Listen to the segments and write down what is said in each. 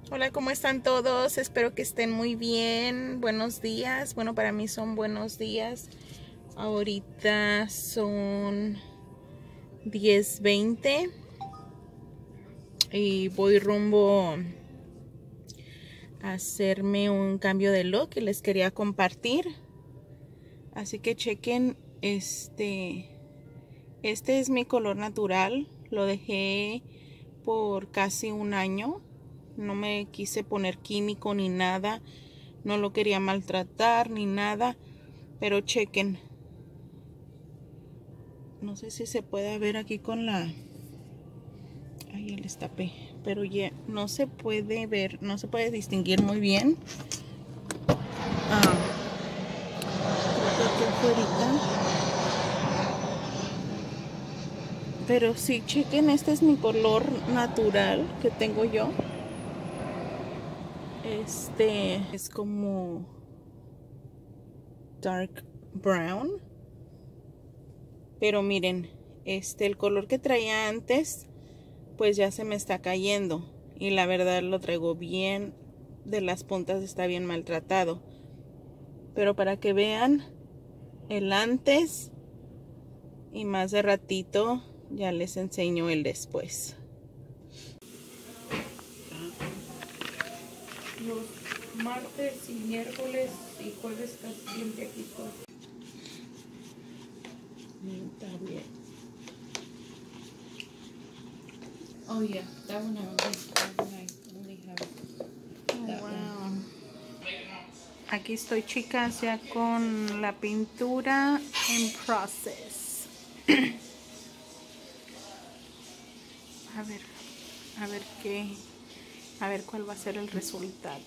Hola, ¿cómo están todos? Espero que estén muy bien. Buenos días. Bueno, para mí son buenos días. Ahorita son 10:20 y voy rumbo a hacerme un cambio de look que les quería compartir. Así que chequen, este es mi color natural. Lo dejé por casi un año. No me quise poner químico ni nada. No lo quería maltratar ni nada. Pero chequen. No sé si se puede ver aquí con la... Ahí el destapé. Pero ya no se puede ver. No se puede distinguir muy bien. Creo que aquí afuera. Pero sí, chequen. Este es mi color natural que tengo yo. Este es como dark brown, pero miren, el color que traía antes pues ya se me está cayendo y la verdad lo traigo bien, de las puntas está bien maltratado, pero para que vean el antes y más de ratito ya les enseño el después. Los martes y miércoles y jueves casi siempre aquí estoy. Está bien. Oh yeah, that one I only have that one. Aquí estoy, chicas, ya con la pintura en process. A ver cuál va a ser el resultado.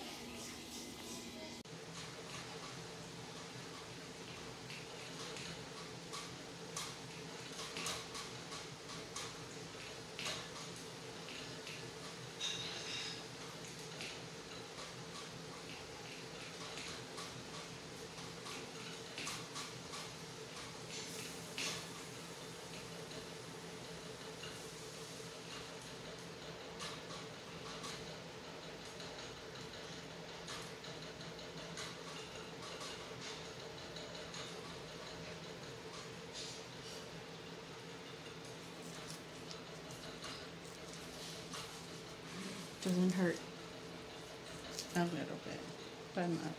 Doesn't hurt a little bit, but not.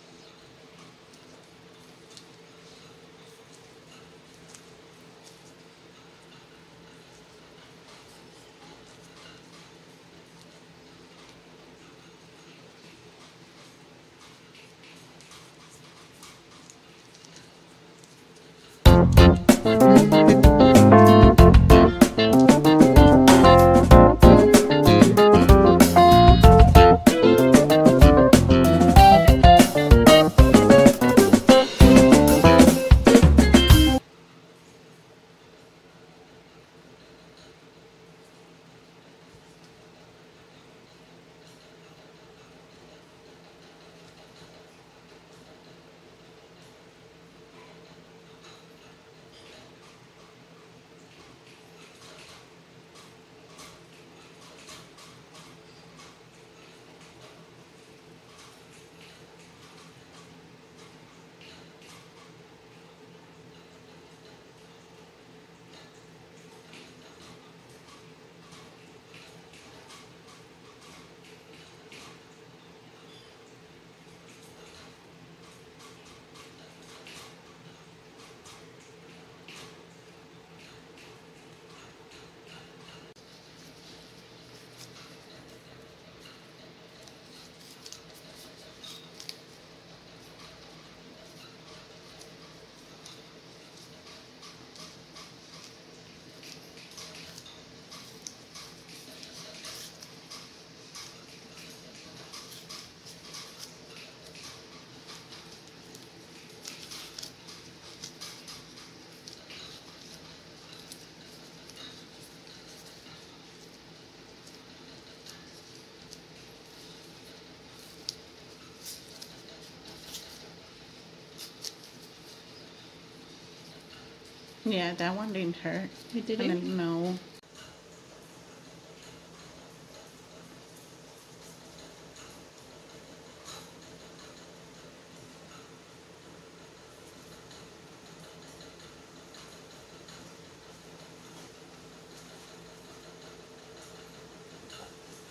Yeah, that one didn't hurt. You didn't? No.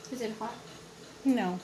Is it hot? No.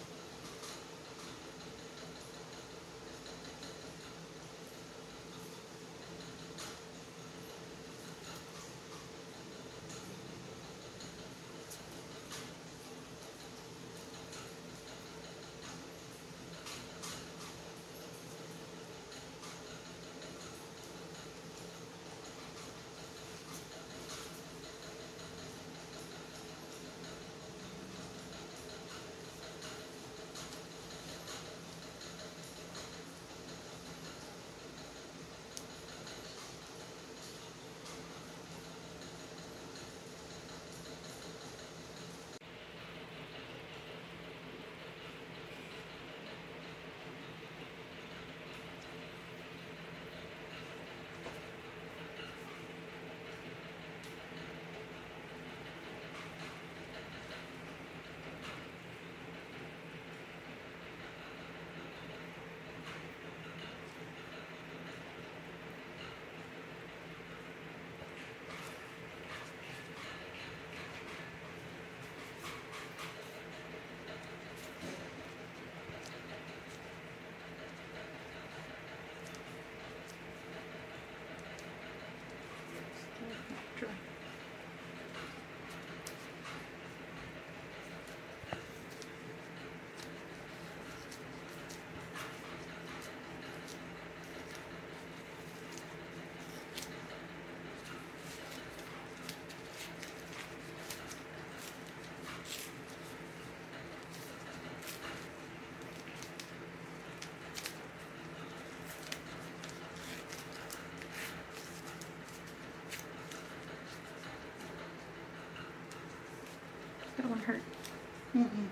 That one hurt. Mm-mm.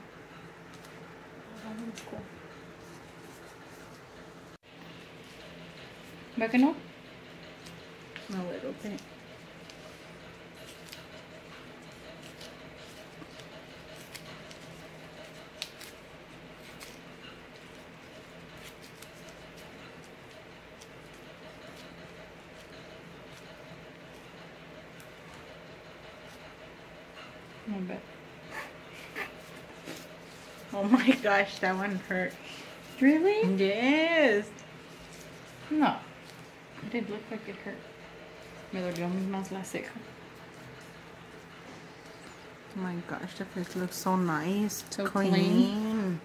That one's cool. Back and up? A little bit. A bit. Oh my gosh, that one hurt. Really? Yes. No. It didn't look like it hurt. Me dolió más la ceja. Oh my gosh, the face looks so nice. So clean.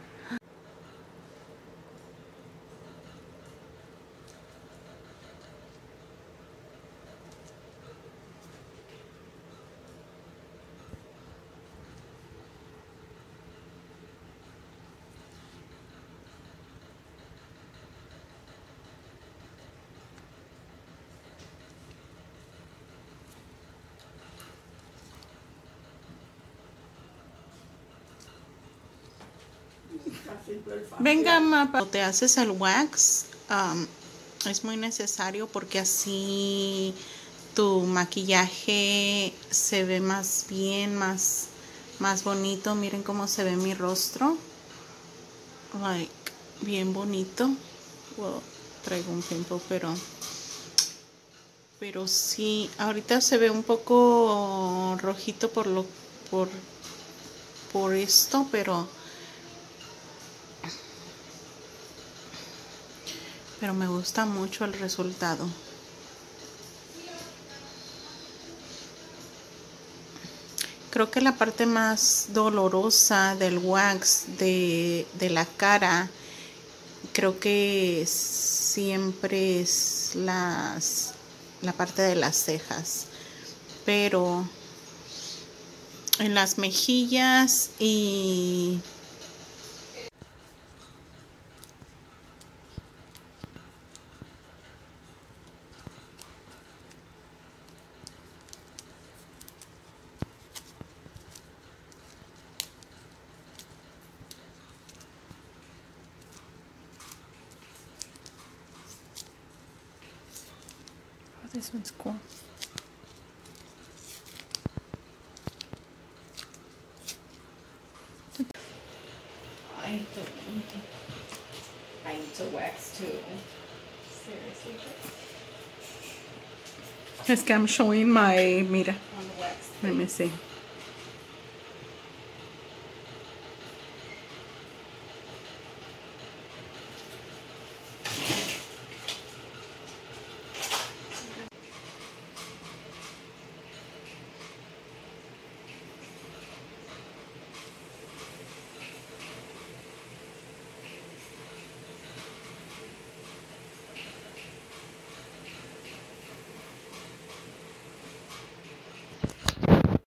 Venga, Mapa. Cuando te haces el wax, es muy necesario porque así tu maquillaje se ve más bien, más bonito. Miren cómo se ve mi rostro. Like, bien bonito. Well, traigo un pimple, pero sí, ahorita se ve un poco rojito por esto, pero me gusta mucho el resultado. Creo que la parte más dolorosa del wax de la cara, creo que siempre es la parte de las cejas, pero en las mejillas y Oh, this one's cool. I need to wax too. Seriously. es que I'm showing my, mira, On the wax. let me see.